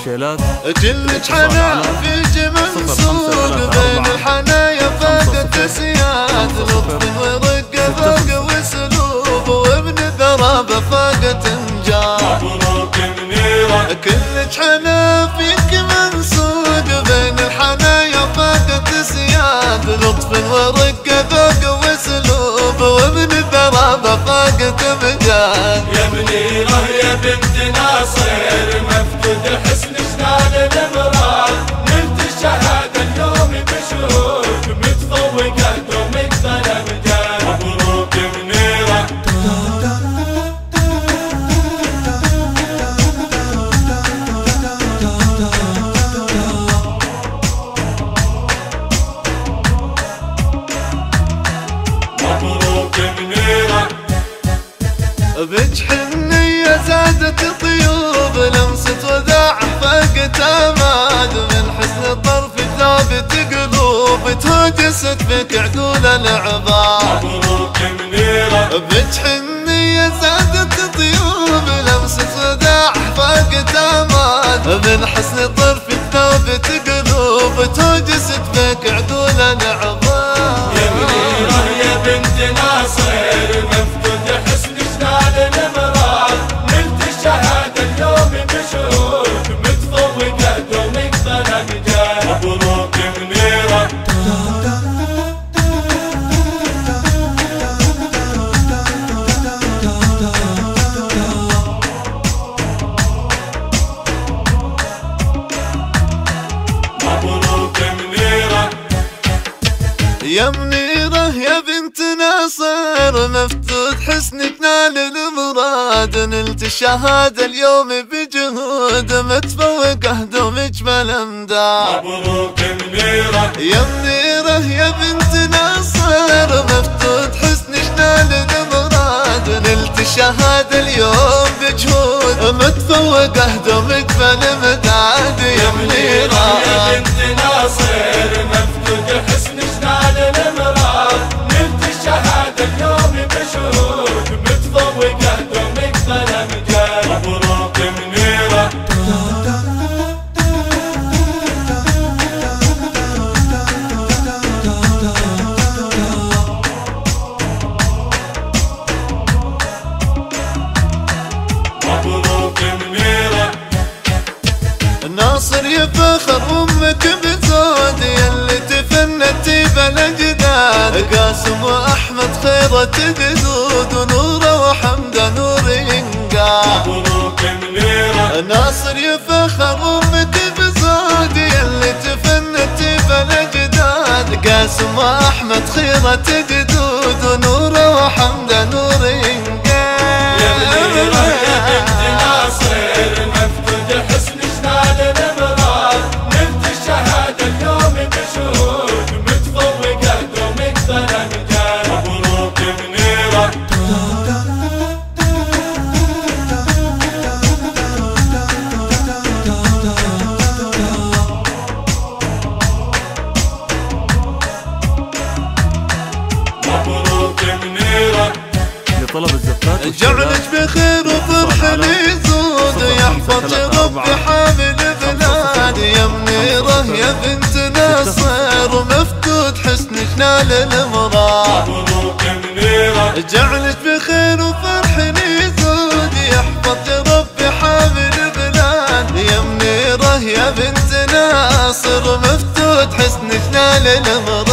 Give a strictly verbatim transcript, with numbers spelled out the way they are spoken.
كوكتيلات كلك حنا في جمل سوق بين الحنايا فاقت سياد لطف ورقة فاق واسلوب وابن ذرابة فاقت انجاب مبروك منيرة كلك حنا فيك منسوق بين الحنايا فاقت سياد لطف ورقة فاق واسلوب وابن ذرابة فاقت انجاب يا منيرة يا بنت ناصر مفقود حسنك نال الامراض نلت الشهادة اليوم بشهود متفوقة دومك ظلم جال مبروك منيرة مبروك منيرة بج حنية زادت طيوب لمسة وداع فاقت اماد من حسن طرف ثابت قلوب تهجست بك عدول العباد مبروك منيرة بج حنية زادت طيوب لمسة وداع فاقت اماد من حسن طرف ثابت قلوب تهجست بك عدول العباد يا منيرة يا بنت ناصر مفقود حسنك نال الامراض نلت الشهادة اليوم بشهود متفوقة دومك ظلم جال مبروك منيرة مبروك منيرة يا منيرة يا بنت ناصر مفتوح حسنك نال المراد نلت الشهادة اليوم بجهود متفوقة دومك بالامداد مبروك منيرة يا منيرة يا بنت ناصر مفتوح حسنك نال المراد نلت الشهادة اليوم بجهود متفوقة دومك بالامداد يا منيرة يا بنت ناصر مفقود حسنك نال الامراض نلت الشهادة اليوم بشهود متفوقة دومك ظلم جال مبروك منيرة مبروك منيرة ناصر يفخر امك بزود يلي تفنتي بالاجداد قاسم واحمد خيرة جدود ونوره وحمده نور ينقاد مبروك منيرة ناصر يفخر امك بزود يلي تفنتي بالاجداد قاسم واحمد خيرة جدود ونوره وحمده نور ينقاد يا منيرة يا بنت ناصر مفقود حسنك نال الامراض نلت الشهادة اليوم بشهود متفوقة دومك ظلم جال مبروك منيرة مبروك منيرة لطلب الزفات جعلك بخير وفرح يزود يحفظ ربي حامل بلاد يا منيرة يا بنت ناصر مفتوح حسنك نال المراد مبروك منيرة جعلك بخير وفرح يزود يحفظ ربي حامل بلاد يا منيرة يا بنت ناصر مفتوح حسنك نال المراد